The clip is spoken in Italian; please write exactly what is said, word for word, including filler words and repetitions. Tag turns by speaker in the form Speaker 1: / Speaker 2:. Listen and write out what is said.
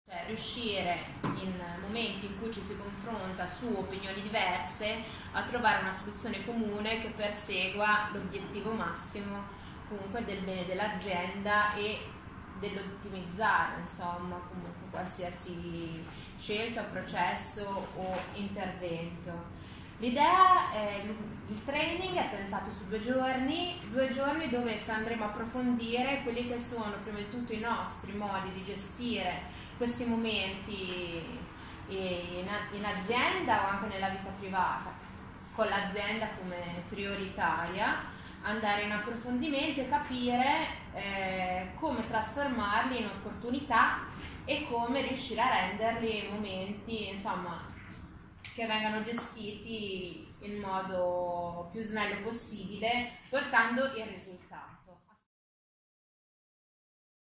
Speaker 1: Cioè, riuscire in momenti in cui ci si confronta su opinioni diverse a trovare una soluzione comune che persegua l'obiettivo massimo comunque del bene dell'azienda e dell'ottimizzare insomma comunque qualsiasi scelta, processo o intervento. L'idea è, il training è pensato su due giorni, due giorni dove andremo a approfondire quelli che sono prima di tutto i nostri modi di gestire questi momenti in, in azienda o anche nella vita privata, con l'azienda come prioritaria, andare in approfondimento e capire eh, come trasformarli in opportunità e come riuscire a renderli momenti, insomma, che vengano gestiti in modo più snello possibile, portando il risultato.